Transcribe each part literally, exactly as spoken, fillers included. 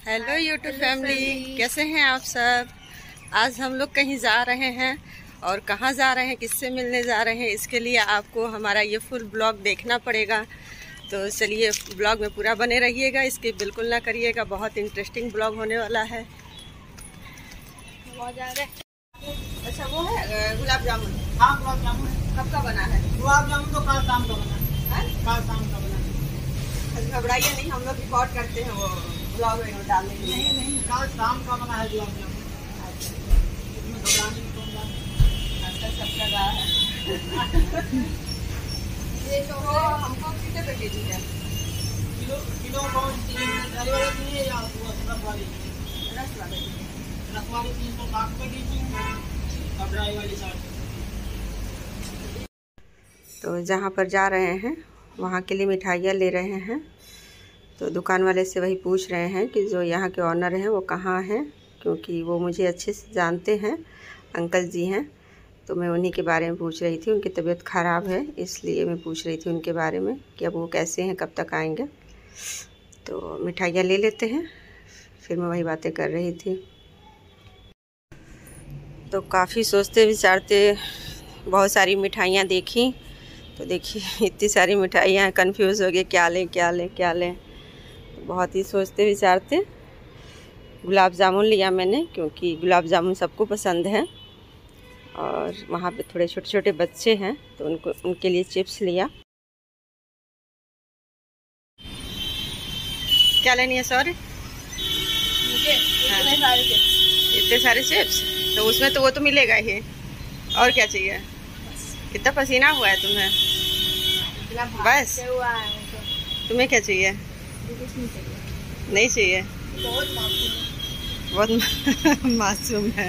Hello YouTube family, कैसे हैं आप सब। आज हम लोग कहीं जा रहे हैं और कहाँ जा रहे हैं, किससे मिलने जा रहे हैं, इसके लिए आपको हमारा ये फुल ब्लॉग देखना पड़ेगा। तो चलिए ब्लॉग में पूरा बने रहिएगा, इसकी बिल्कुल ना करिएगा, बहुत इंटरेस्टिंग ब्लॉग होने वाला है। अच्छा वो है गुलाब जामुन। हाँ गुलाब जामुन कब का बना है? गुलाब जामुन तो कल शाम का बना है। कल शाम का बना है। घबराइए नहीं, हम लोग रिकॉर्ड करते हैं वो ब्लॉग में डालने के लिए। नहीं नहीं कल शाम का बना है गुलाब जामुन। इसमें घबराने की कौन बात है। अच्छा सब लगा है। ये तो हमको कितने पे के जी है? किलो किलो कौन सी दही वाली चाहिए या रस वाली? रस वाले रस वाली तीन सौ साठ पे दी और ड्राई वाली साठ। तो जहाँ पर जा रहे हैं वहाँ के लिए मिठाइयाँ ले रहे हैं। तो दुकान वाले से वही पूछ रहे हैं कि जो यहाँ के ऑनर हैं वो कहाँ हैं, क्योंकि वो मुझे अच्छे से जानते हैं, अंकल जी हैं। तो मैं उन्हीं के बारे में पूछ रही थी, उनकी तबीयत ख़राब है इसलिए मैं पूछ रही थी उनके बारे में कि अब वो कैसे हैं, कब तक आएंगे। तो मिठाइयाँ ले लेते हैं, फिर मैं वही बातें कर रही थी। तो काफ़ी सोचते विचारते बहुत सारी मिठाइयाँ देखी, तो देखिए इतनी सारी मिठाइयाँ, कंफ्यूज हो गए क्या लें क्या लें क्या लें। बहुत ही सोचते विचारते गुलाब जामुन लिया मैंने, क्योंकि गुलाब जामुन सबको पसंद है। और वहाँ पे थोड़े छोटे छोटे बच्चे हैं तो उनको उनके लिए चिप्स लिया। क्या लेनी है सॉरी? मुझे हाँ। इतने सारे चिप्स। इतने सारे चिप्स, तो उसमें तो वो तो मिलेगा ही। और क्या चाहिए? कितना पसीना हुआ है तुम्हें? बस हुआ है मुझे। तुम्हें क्या चाहिए? कुछ नहीं चाहिए। नहीं चाहिए? बहुत मासूम है। बहुत मासूम है।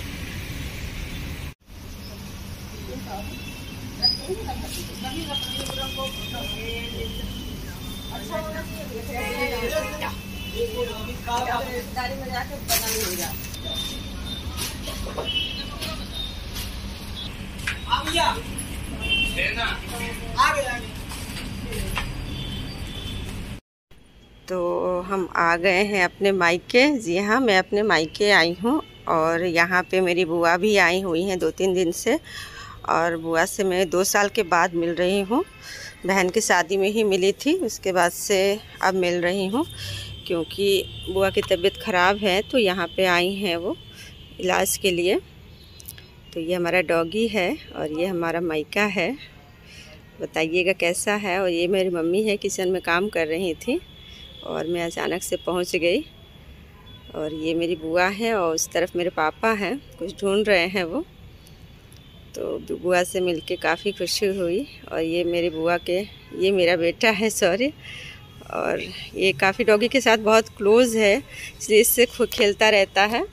तो हम आ गए हैं अपने मायके। जी हाँ, मैं अपने मायके आई हूँ और यहाँ पे मेरी बुआ भी आई हुई हैं दो तीन दिन से। और बुआ से मैं दो साल के बाद मिल रही हूँ। बहन की शादी में ही मिली थी, उसके बाद से अब मिल रही हूँ, क्योंकि बुआ की तबीयत ख़राब है तो यहाँ पे आई हैं वो इलाज के लिए। तो ये हमारा डॉगी है और ये हमारा मायका है, बताइएगा कैसा है। और ये मेरी मम्मी है, किचन में काम कर रही थी और मैं अचानक से पहुंच गई। और ये मेरी बुआ है और उस तरफ मेरे पापा हैं, कुछ ढूंढ रहे हैं वो। तो बुआ से मिलके काफ़ी खुशी हुई। और ये मेरी बुआ के, ये मेरा बेटा है सॉरी। और ये काफ़ी डॉगी के साथ बहुत क्लोज़ है, इसलिए इससे खुद खेलता रहता है।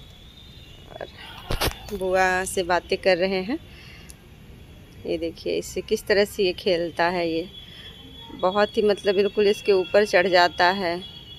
और बुआ से बातें कर रहे हैं। ये देखिए इससे किस तरह से ये खेलता है, ये बहुत ही मतलब बिल्कुल इसके ऊपर चढ़ जाता है।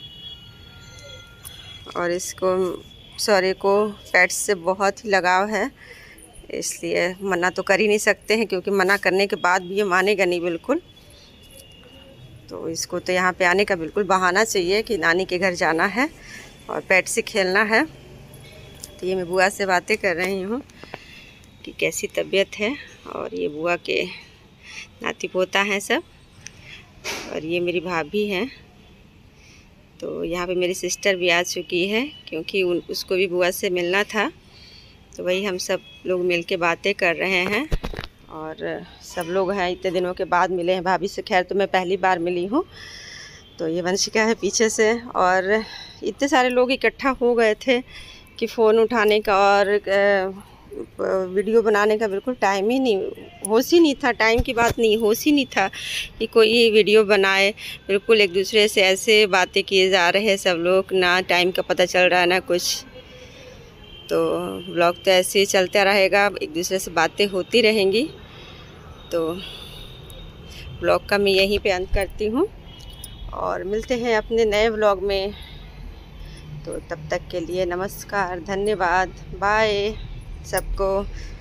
और इसको सॉरी को पेट्स से बहुत ही लगाव है, इसलिए मना तो कर ही नहीं सकते हैं, क्योंकि मना करने के बाद भी ये मानेगा नहीं बिल्कुल। तो इसको तो यहाँ पे आने का बिल्कुल बहाना चाहिए कि नानी के घर जाना है और पेट से खेलना है। तो ये मैं बुआ से बातें कर रही हूँ कि कैसी तबीयत है। और ये बुआ के नाती पोता हैं सब। और ये मेरी भाभी हैं। तो यहाँ पे मेरी सिस्टर भी आ चुकी है, क्योंकि उन उसको भी बुआ से मिलना था। तो वही हम सब लोग मिल के बातें कर रहे हैं। और सब लोग हैं, इतने दिनों के बाद मिले हैं। भाभी से खैर तो मैं पहली बार मिली हूँ। तो ये वंशिका है पीछे से। और इतने सारे लोग इकट्ठा हो गए थे कि फ़ोन उठाने का और वीडियो बनाने का बिल्कुल टाइम ही नहीं, होश ही नहीं था। टाइम की बात नहीं, होश ही नहीं था कि कोई वीडियो बनाए। बिल्कुल एक दूसरे से ऐसे बातें किए जा रहे हैं सब लोग, ना टाइम का पता चल रहा है ना कुछ। तो व्लॉग तो ऐसे ही चलता रहेगा, एक दूसरे से बातें होती रहेंगी। तो व्लॉग का मैं यहीं पे अंत करती हूँ और मिलते हैं अपने नए व्लॉग में। तो तब तक के लिए नमस्कार, धन्यवाद, बाय सबको।